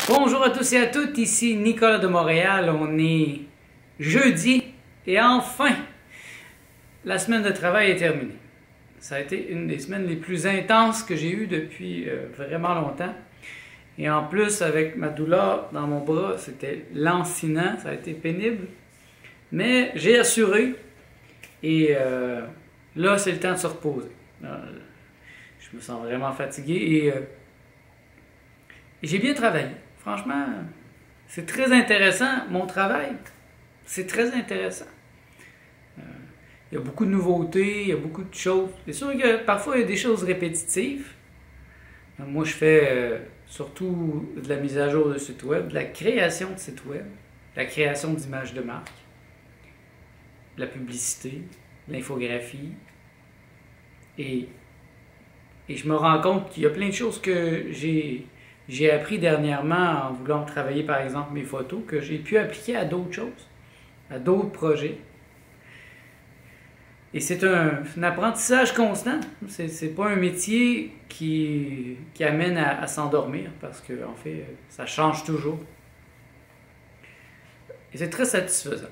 Bonjour à tous et à toutes, ici Nicolas de Montréal. On est jeudi et enfin, la semaine de travail est terminée. Ça a été une des semaines les plus intenses que j'ai eues depuis vraiment longtemps. Et en plus, avec ma douleur dans mon bras, c'était lancinant, ça a été pénible. Mais j'ai assuré et là, c'est le temps de se reposer. Je me sens vraiment fatigué et j'ai bien travaillé. Franchement, c'est très intéressant. Mon travail, c'est très intéressant. Il y a beaucoup de nouveautés, il y a beaucoup de choses. C'est sûr que parfois, il y a des choses répétitives. Moi, je fais surtout de la mise à jour de sites web, de la création de sites web, de la création d'images de marque, de la publicité, de l'infographie. Et je me rends compte qu'il y a plein de choses que j'ai appris dernièrement en voulant travailler, par exemple, mes photos, que j'ai pu appliquer à d'autres choses, à d'autres projets. Et c'est un apprentissage constant. C'est pas un métier qui amène à s'endormir, parce que en fait, ça change toujours. Et c'est très satisfaisant.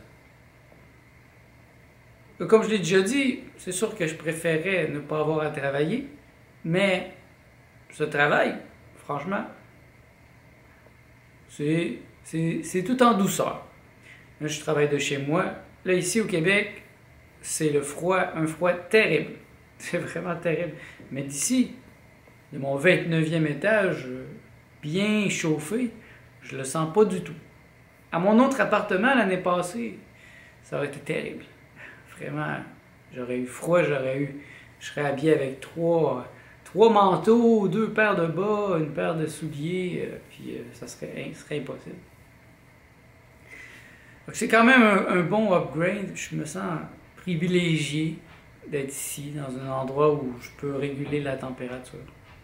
Comme je l'ai déjà dit, c'est sûr que je préférais ne pas avoir à travailler, mais ce travail, franchement, c'est tout en douceur. Là, je travaille de chez moi. Là, ici au Québec, c'est le froid, un froid terrible. C'est vraiment terrible. Mais d'ici, de mon 29e étage, bien chauffé, je le sens pas du tout. À mon autre appartement, l'année passée, ça aurait été terrible. Vraiment, j'aurais eu froid, je serais habillé avec trois manteaux, 2 paires de bas, une paire de souliers, puis ça serait impossible. C'est quand même un bon upgrade. Je me sens privilégié d'être ici, dans un endroit où je peux réguler la température.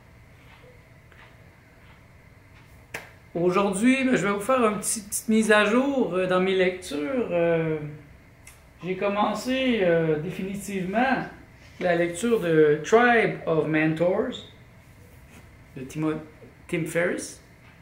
Aujourd'hui, je vais vous faire une petite mise à jour dans mes lectures. J'ai commencé définitivement la lecture de Tribe of Mentors de Tim Ferriss.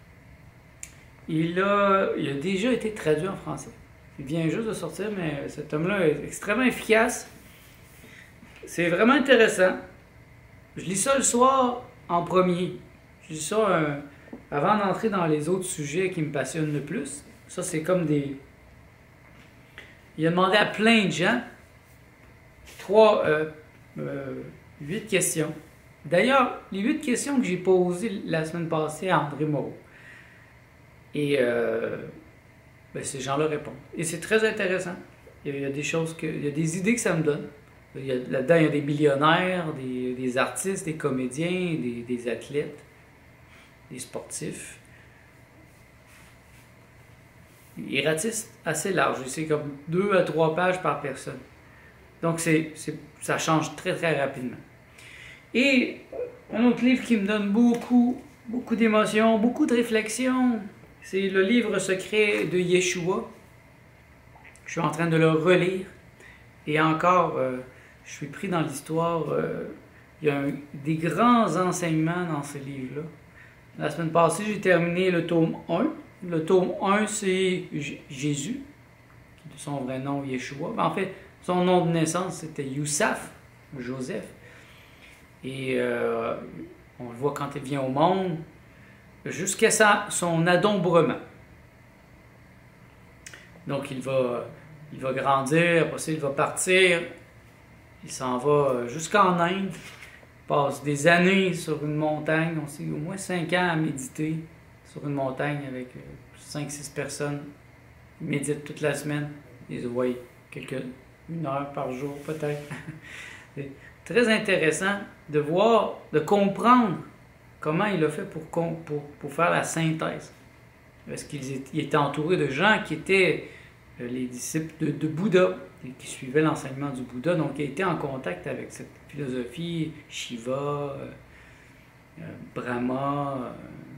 Il a déjà été traduit en français. Il vient juste de sortir, mais cet homme-là est extrêmement efficace. C'est vraiment intéressant. Je lis ça le soir en premier. Je lis ça avant d'entrer dans les autres sujets qui me passionnent le plus. Ça, c'est comme des... Il a demandé à plein de gens 8 questions. D'ailleurs, les 8 questions que j'ai posées la semaine passée à André Moreau. Et ces gens-là répondent. Et c'est très intéressant. Il y a des choses il y a des idées que ça me donne. Là-dedans, il y a des millionnaires, des artistes, des comédiens, des athlètes, des sportifs. Il ratisse assez large. C'est comme 2 à 3 pages par personne. Donc, ça change très, très rapidement. Et un autre livre qui me donne beaucoup d'émotions, beaucoup de réflexion, c'est le livre secret de Yeshua. Je suis en train de le relire. Et encore, je suis pris dans l'histoire. Il y a des grands enseignements dans ce livre-là. La semaine passée, j'ai terminé le tome 1. Le tome 1, c'est Jésus, qui est son vrai nom, Yeshua. En fait, son nom de naissance, c'était Youssef, Joseph. Et on le voit quand il vient au monde, jusqu'à son adombrement. Donc, il va grandir, après ça, il va partir. Il s'en va jusqu'en Inde. Il passe des années sur une montagne. On sait au moins 5 ans à méditer sur une montagne avec 5-6 personnes. Il médite toute la semaine. Ils voient 1 heure par jour peut-être. C'est très intéressant de voir, de comprendre comment il a fait pour faire la synthèse. Parce qu'il était entouré de gens qui étaient les disciples de Bouddha, qui suivaient l'enseignement du Bouddha, donc il a été en contact avec cette philosophie, Shiva, Brahma,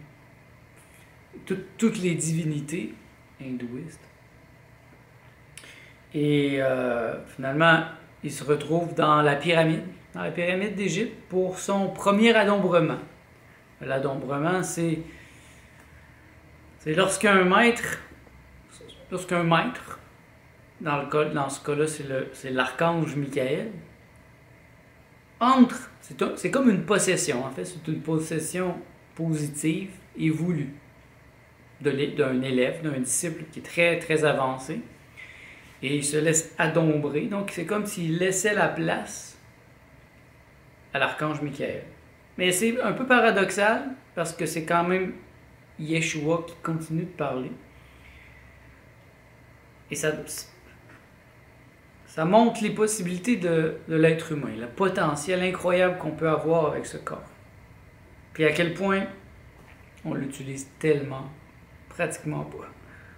toutes les divinités hindouistes. Et finalement, il se retrouve dans la pyramide d'Égypte pour son premier adombrement. L'adombrement, c'est C'est lorsqu'un maître, dans ce cas-là, c'est l'archange Michael, entre, c'est comme une possession, en fait, c'est une possession positive et voulue d'un élève, d'un disciple qui est très, très avancé, et il se laisse adombrer, donc c'est comme s'il laissait la place à l'archange Michael. Mais c'est un peu paradoxal, parce que c'est quand même Yeshua qui continue de parler. Et ça montre les possibilités de l'être humain, le potentiel incroyable qu'on peut avoir avec ce corps. Puis à quel point on l'utilise tellement, pratiquement pas.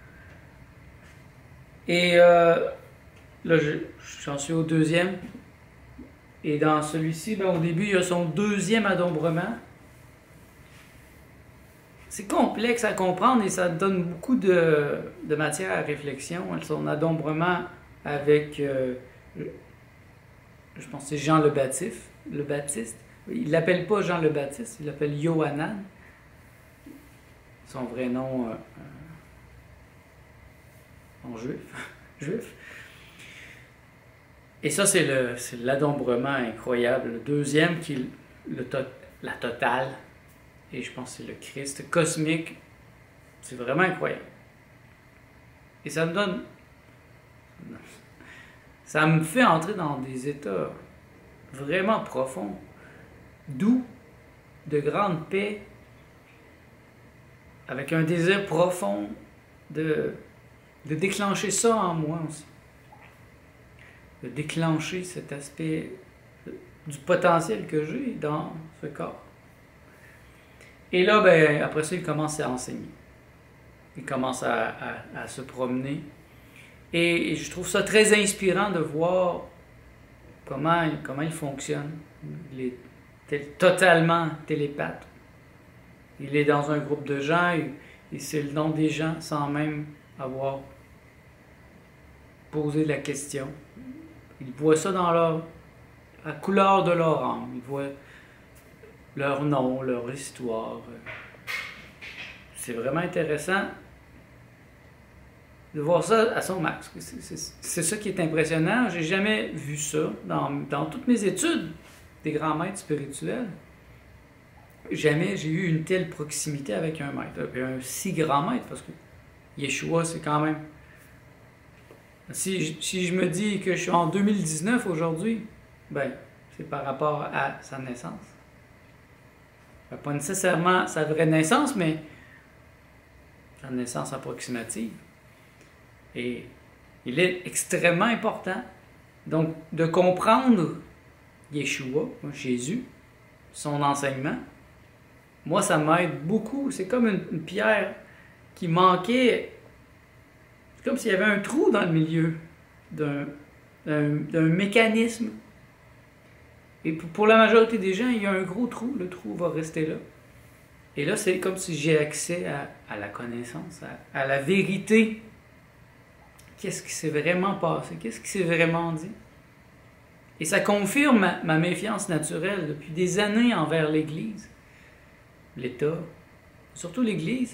Et là, j'en suis au deuxième. Et dans celui-ci, au début, il y a son deuxième adombrement. C'est complexe à comprendre et ça donne beaucoup de matière à réflexion. Son adombrement avec, je pense que c'est Jean le Baptiste. Il ne l'appelle pas Jean le Baptiste, il l'appelle Yohanan. Son vrai nom en juif. Et ça, c'est l'adombrement incroyable. Le deuxième, qui est la totale. Et je pense que c'est le Christ cosmique. C'est vraiment incroyable. Et ça me fait entrer dans des états vraiment profonds, doux, de grande paix, avec un désir profond de déclencher ça en moi aussi. De déclencher cet aspect du potentiel que j'ai dans ce corps. Et là, après ça, il commence à enseigner. Il commence à se promener. Et je trouve ça très inspirant de voir comment il fonctionne. Il est totalement télépathe. Il est dans un groupe de gens, et c'est le nom des gens sans même avoir posé la question. Il voit ça dans la couleur de leur âme. Il voit leur nom, leur histoire. C'est vraiment intéressant de voir ça à son max. C'est ça qui est impressionnant. J'ai jamais vu ça dans toutes mes études des grands maîtres spirituels. Jamais j'ai eu une telle proximité avec un maître, un si grand maître, parce que Yeshua, c'est quand même... Si je me dis que je suis en 2019 aujourd'hui, c'est par rapport à sa naissance. Pas nécessairement sa vraie naissance, mais sa naissance approximative. Et il est extrêmement important. Donc, de comprendre Yeshua, Jésus, son enseignement, moi, ça m'aide beaucoup. C'est comme une pierre qui manquait. C'est comme s'il y avait un trou dans le milieu d'un mécanisme. Et pour la majorité des gens, il y a un gros trou. Le trou va rester là. Et là, c'est comme si j'ai accès à la connaissance, à la vérité. Qu'est-ce qui s'est vraiment passé? Qu'est-ce qui s'est vraiment dit? Et ça confirme ma méfiance naturelle depuis des années envers l'Église, l'État, surtout l'Église,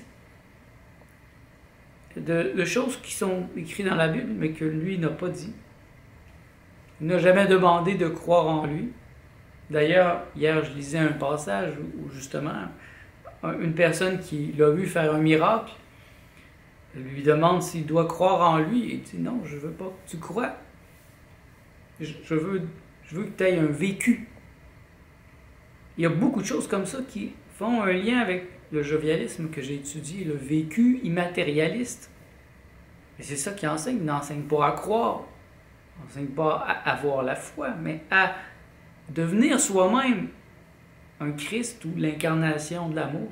de choses qui sont écrites dans la Bible, mais que lui n'a pas dit. Il n'a jamais demandé de croire en lui. D'ailleurs, hier, je lisais un passage où justement, une personne qui l'a vu faire un miracle lui demande s'il doit croire en lui. Et il dit non, je ne veux pas que tu crois. Je veux que tu aies un vécu. Il y a beaucoup de choses comme ça qui font un lien avec le jovialisme que j'ai étudié, le vécu immatérialiste. Et c'est ça qu'il enseigne. Il n'enseigne pas à croire, il n'enseigne pas à avoir la foi, mais à devenir soi-même un Christ ou l'incarnation de l'amour.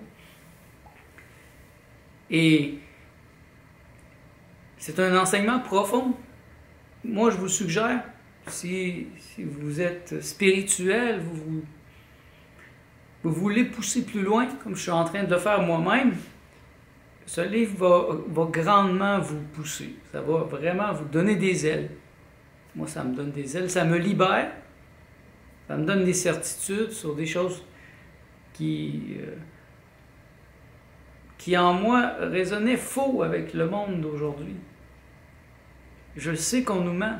Et c'est un enseignement profond. Moi, je vous suggère, si vous êtes spirituel, vous voulez pousser plus loin, comme je suis en train de le faire moi-même, ce livre va grandement vous pousser. Ça va vraiment vous donner des ailes. Moi, ça me donne des ailes, ça me libère, ça me donne des certitudes sur des choses qui qui en moi résonnait faux avec le monde d'aujourd'hui. Je sais qu'on nous ment.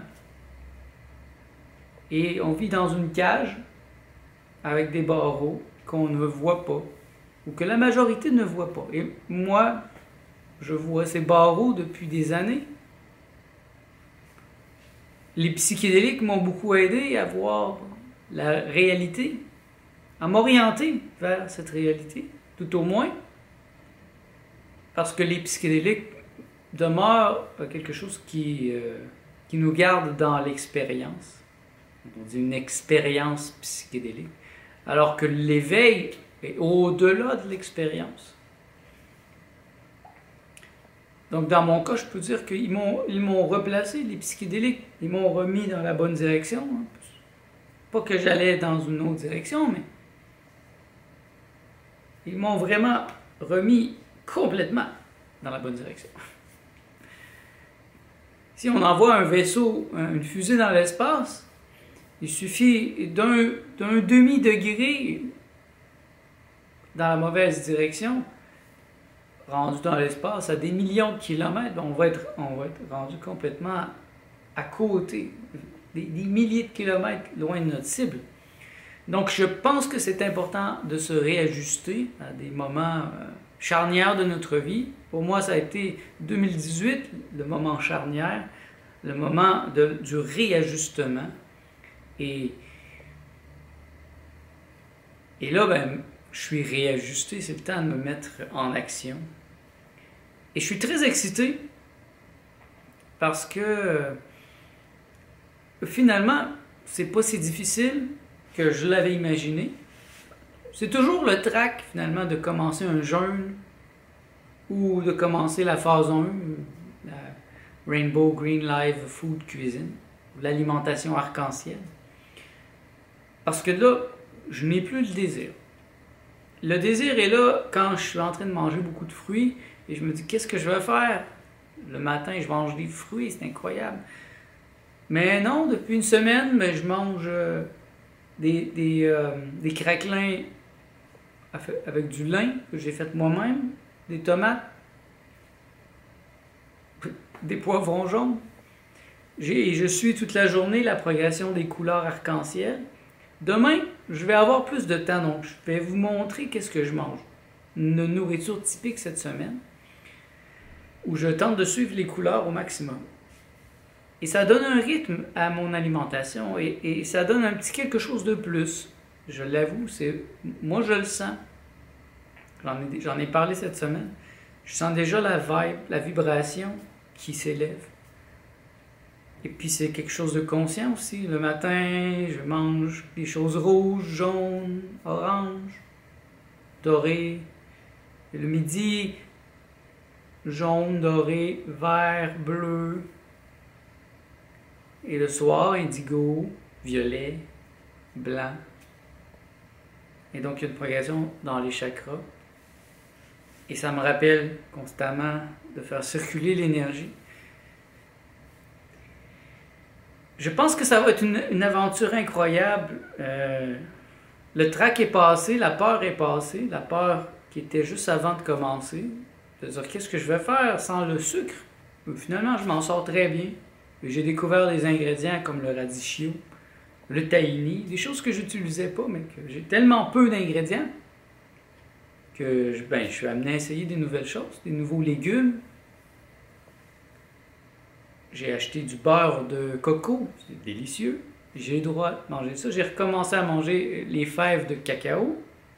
Et on vit dans une cage avec des barreaux qu'on ne voit pas, ou que la majorité ne voit pas. Et moi, je vois ces barreaux depuis des années. Les psychédéliques m'ont beaucoup aidé à voir la réalité, à m'orienter vers cette réalité, tout au moins, parce que les psychédéliques demeurent quelque chose qui nous garde dans l'expérience. On dit une expérience psychédélique, alors que l'éveil est au-delà de l'expérience. Donc, dans mon cas, je peux dire qu'ils m'ont replacé, les psychédéliques. Ils m'ont remis dans la bonne direction. Hein. Pas que j'allais dans une autre direction, mais ils m'ont vraiment remis complètement dans la bonne direction. Si on envoie un vaisseau, une fusée dans l'espace, il suffit d'un demi-degré dans la mauvaise direction, rendu dans l'espace à des millions de kilomètres, on va être rendu complètement à côté, des milliers de kilomètres loin de notre cible. Donc je pense que c'est important de se réajuster à des moments charnières de notre vie. Pour moi, ça a été 2018, le moment charnière, le moment du réajustement. Et là, ben, je suis réajusté, c'est le temps de me mettre en action. Et je suis très excité parce que finalement, c'est pas si difficile que je l'avais imaginé. C'est toujours le trac, finalement, de commencer un jeûne ou de commencer la phase 1, la Rainbow Green Live Food Cuisine, ou l'alimentation arc-en-ciel. Parce que là, je n'ai plus le désir. Le désir est là quand je suis en train de manger beaucoup de fruits et je me dis, qu'est-ce que je vais faire? Le matin, je mange des fruits, c'est incroyable. Mais non, depuis une semaine, ben, je mange des craquelins avec du lin que j'ai fait moi-même, des tomates, des poivrons jaunes. Je suis toute la journée la progression des couleurs arc-en-ciel. Demain, je vais avoir plus de temps, donc je vais vous montrer qu'est-ce que je mange. Une nourriture typique cette semaine, où je tente de suivre les couleurs au maximum. Et ça donne un rythme à mon alimentation et ça donne un petit quelque chose de plus. Je l'avoue, moi je le sens. J'en ai parlé cette semaine. Je sens déjà la vibe, la vibration qui s'élève. Et puis c'est quelque chose de conscient aussi. Le matin, je mange des choses rouges, jaunes, oranges, dorées. Et le midi, jaune, doré, vert, bleu. Et le soir, indigo, violet, blanc. Et donc, il y a une progression dans les chakras. Et ça me rappelle constamment de faire circuler l'énergie. Je pense que ça va être une aventure incroyable. Le trac est passé, la peur est passée, la peur qui était juste avant de commencer. C'est-à-dire, qu'est-ce que je vais faire sans le sucre? Finalement, je m'en sors très bien. J'ai découvert des ingrédients comme le radicchio, le tahini, des choses que je n'utilisais pas, mais que j'ai tellement peu d'ingrédients que je suis amené à essayer des nouvelles choses, des nouveaux légumes. J'ai acheté du beurre de coco, c'est délicieux. J'ai le droit de manger ça. J'ai recommencé à manger les fèves de cacao.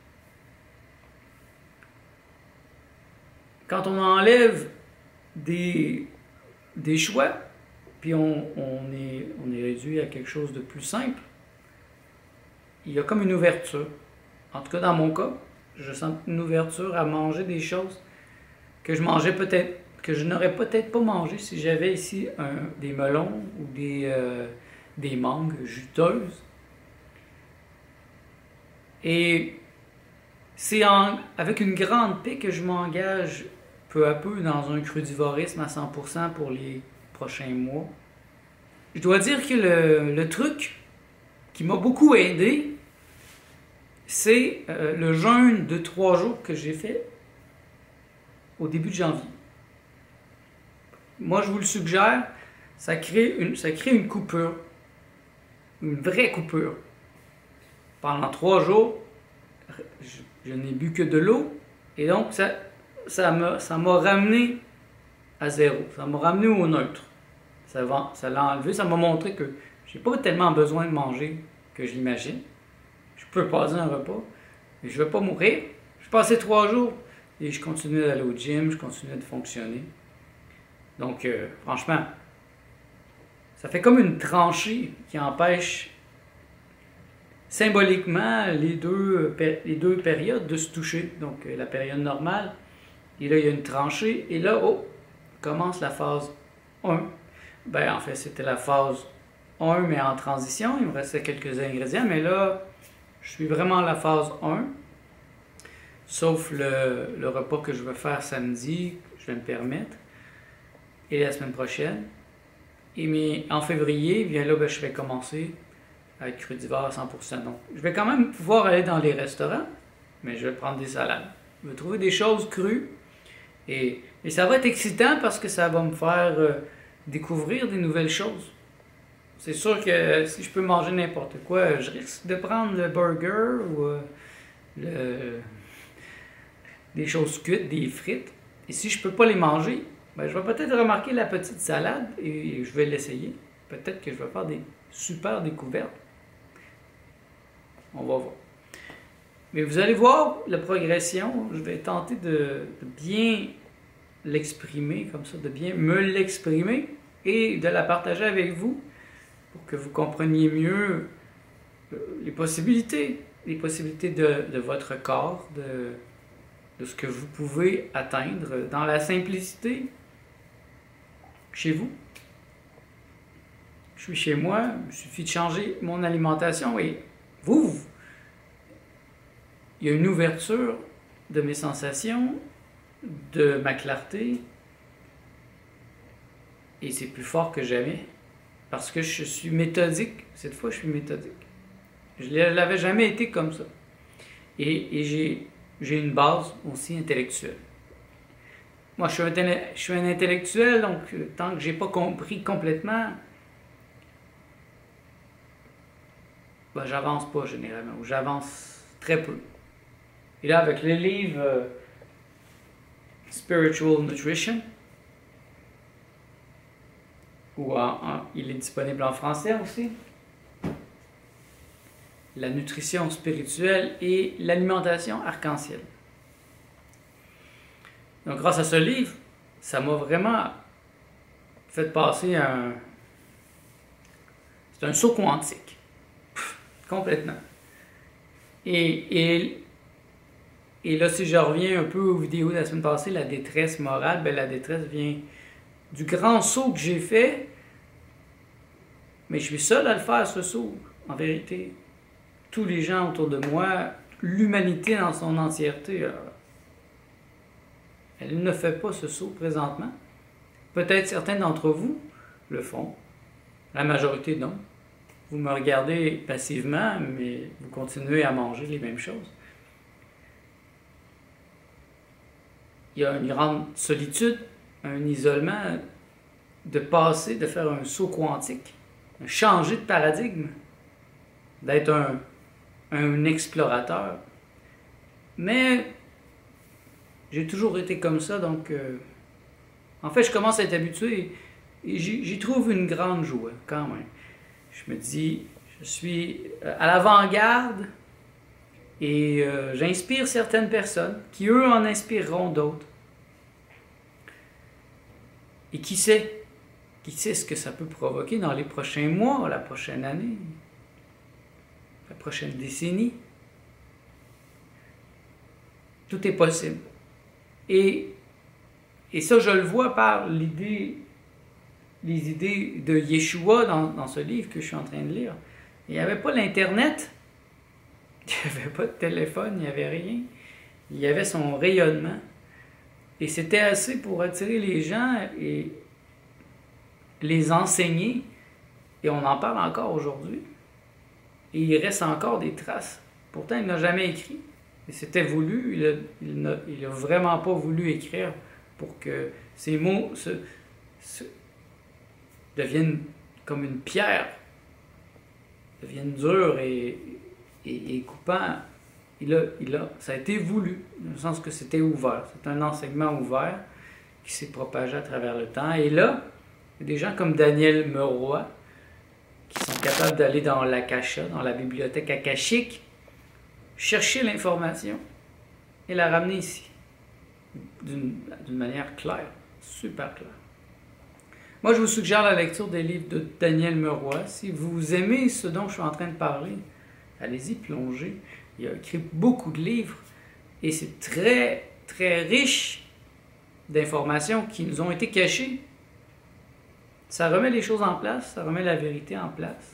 Quand on enlève des choix, puis on est réduit à quelque chose de plus simple, il y a comme une ouverture. En tout cas, dans mon cas, je sens une ouverture à manger des choses que je n'aurais peut-être pas mangé si j'avais ici des melons ou des mangues juteuses. Et c'est avec une grande paix que je m'engage peu à peu dans un crudivorisme à 100% pour les prochains mois. Je dois dire que le truc qui m'a beaucoup aidé, c'est le jeûne de 3 jours que j'ai fait au début de janvier. Moi, je vous le suggère, ça crée une coupure, une vraie coupure. Pendant 3 jours, je n'ai bu que de l'eau, et donc ça m'a ramené à zéro, ça m'a ramené au neutre. Ça l'a enlevé, ça m'a montré que j'ai pas tellement besoin de manger que je l'imagine. Je peux passer un repas, mais je ne vais pas mourir. Je passais 3 jours et je continuais d'aller au gym, je continuais de fonctionner. Donc, franchement, ça fait comme une tranchée qui empêche symboliquement les deux périodes de se toucher. Donc, la période normale, et là, il y a une tranchée, et là, commence la phase 1. Ben, en fait, c'était la phase 1, mais en transition. Il me restait quelques ingrédients, mais là, je suis vraiment à la phase 1. Sauf le repas que je vais faire samedi, je vais me permettre. Et la semaine prochaine. Mais en février, bien là, ben, je vais commencer à être crudivore à 100%. Donc, je vais quand même pouvoir aller dans les restaurants, mais je vais prendre des salades. Je vais trouver des choses crues. Et ça va être excitant parce que ça va me faire découvrir des nouvelles choses. C'est sûr que si je peux manger n'importe quoi, je risque de prendre le burger ou des choses cuites, des frites. Et si je peux pas les manger, ben, je vais peut-être remarquer la petite salade et je vais l'essayer. Peut-être que je vais faire des super découvertes. On va voir. Mais vous allez voir la progression. Je vais tenter de bien l'exprimer comme ça, de bien me l'exprimer et de la partager avec vous pour que vous compreniez mieux les possibilités de votre corps, de ce que vous pouvez atteindre dans la simplicité chez vous. Je suis chez moi, il suffit de changer mon alimentation et il y a une ouverture de mes sensations, de ma clarté, et c'est plus fort que jamais parce que je suis méthodique. Cette fois, je suis méthodique. Je ne l'avais jamais été comme ça. Et j'ai une base aussi intellectuelle. Moi, je suis un intellectuel, donc tant que je n'ai pas compris complètement, ben, j'avance pas généralement, ou j'avance très peu. Et là, avec le livre Spiritual Nutrition, il est disponible en français aussi, la nutrition spirituelle et l'alimentation arc-en-ciel. Donc, grâce à ce livre, ça m'a vraiment fait passer c'est un saut quantique. Complètement. Et là, si je reviens un peu aux vidéos de la semaine passée, la détresse morale, ben la détresse vient du grand saut que j'ai fait, mais je suis seul à le faire, ce saut, en vérité. Tous les gens autour de moi, l'humanité dans son entièreté, elle ne fait pas ce saut présentement. Peut-être certains d'entre vous le font, la majorité non. Vous me regardez passivement, mais vous continuez à manger les mêmes choses. Il y a une grande solitude, un isolement, de faire un saut quantique, changer de paradigme, d'être un explorateur. Mais j'ai toujours été comme ça, donc en fait, je commence à être habitué et j'y trouve une grande joie quand même. Je me dis, je suis à l'avant-garde et j'inspire certaines personnes qui, eux, en inspireront d'autres. Et qui sait ce que ça peut provoquer dans les prochains mois, la prochaine année, la prochaine décennie. Tout est possible. Et ça, je le vois par les idées de Yeshua dans ce livre que je suis en train de lire. Il n'y avait pas l'Internet, il n'y avait pas de téléphone, il n'y avait rien. Il y avait son rayonnement. Et c'était assez pour attirer les gens et les enseigner. Et on en parle encore aujourd'hui. Et il reste encore des traces. Pourtant, il n'a jamais écrit. Et c'était voulu. Il n'a vraiment pas voulu écrire pour que ces mots deviennent comme une pierre, deviennent durs et coupants. Ça a été voulu, dans le sens que c'était ouvert. C'est un enseignement ouvert qui s'est propagé à travers le temps. Et là, il y a des gens comme Daniel Meroy qui sont capables d'aller dans l'Akasha, dans la bibliothèque akashique, chercher l'information et la ramener ici, d'une manière claire, super claire. Moi, je vous suggère la lecture des livres de Daniel Meroy. Si vous aimez ce dont je suis en train de parler, allez-y, plongez. Il a écrit beaucoup de livres et c'est très, très riche d'informations qui nous ont été cachées. Ça remet les choses en place, ça remet la vérité en place.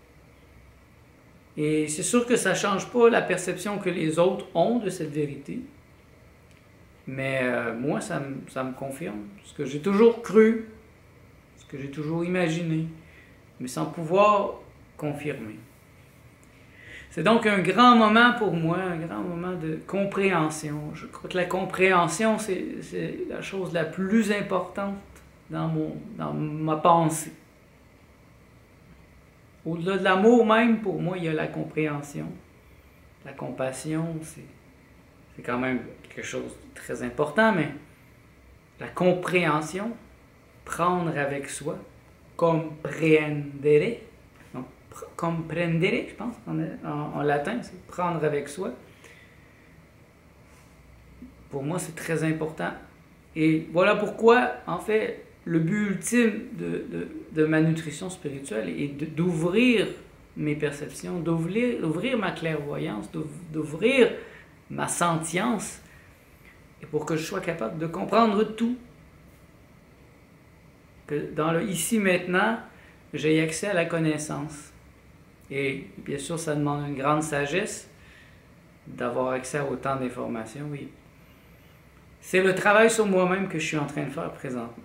Et c'est sûr que ça ne change pas la perception que les autres ont de cette vérité. Mais moi, ça me confirme ce que j'ai toujours cru, ce que j'ai toujours imaginé, mais sans pouvoir confirmer. C'est donc un grand moment pour moi, un grand moment de compréhension. Je crois que la compréhension, c'est la chose la plus importante dans ma pensée. Au-delà de l'amour même, pour moi, il y a la compréhension. La compassion, c'est quand même quelque chose de très important, mais la compréhension, prendre avec soi, comprendere, comprendere, je pense, en latin, c'est prendre avec soi. Pour moi, c'est très important. Et voilà pourquoi, en fait, le but ultime de ma nutrition spirituelle est d'ouvrir mes perceptions, d'ouvrir ma clairvoyance, d'ouvrir ma sentience, et pour que je sois capable de comprendre tout. Que dans le ici maintenant, j'ai accès à la connaissance. Et bien sûr, ça demande une grande sagesse d'avoir accès à autant d'informations, oui. C'est le travail sur moi-même que je suis en train de faire présentement.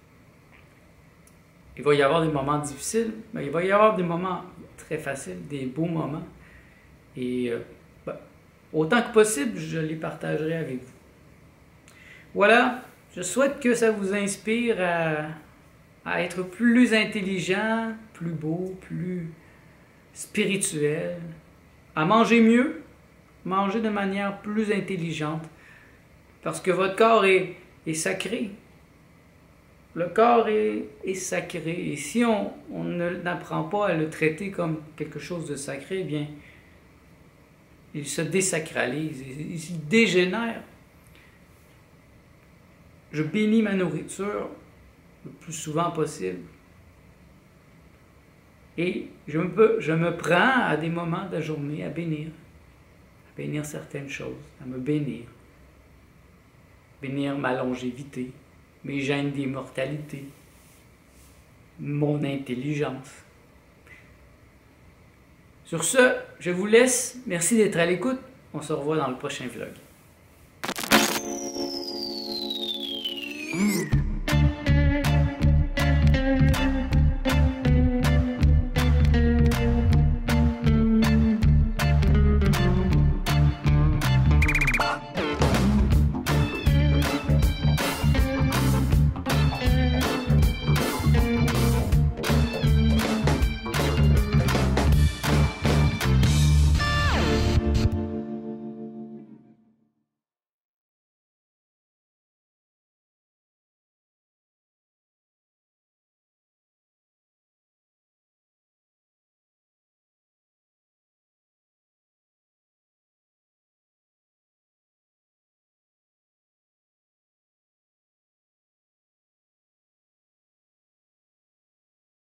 Il va y avoir des moments difficiles, mais il va y avoir des moments très faciles, des beaux moments. Et autant que possible, je les partagerai avec vous. Voilà, je souhaite que ça vous inspire à être plus intelligent, plus beau, plus spirituel, à manger mieux, manger de manière plus intelligente, parce que votre corps est sacré. Le corps est sacré, et si on n'apprend pas à le traiter comme quelque chose de sacré, eh bien, il se désacralise, il se dégénère. Je bénis ma nourriture le plus souvent possible. Et je me prends à des moments de la journée à bénir certaines choses, à me bénir. Bénir ma longévité, mes gènes d'immortalité, mon intelligence. Sur ce, je vous laisse. Merci d'être à l'écoute. On se revoit dans le prochain vlog.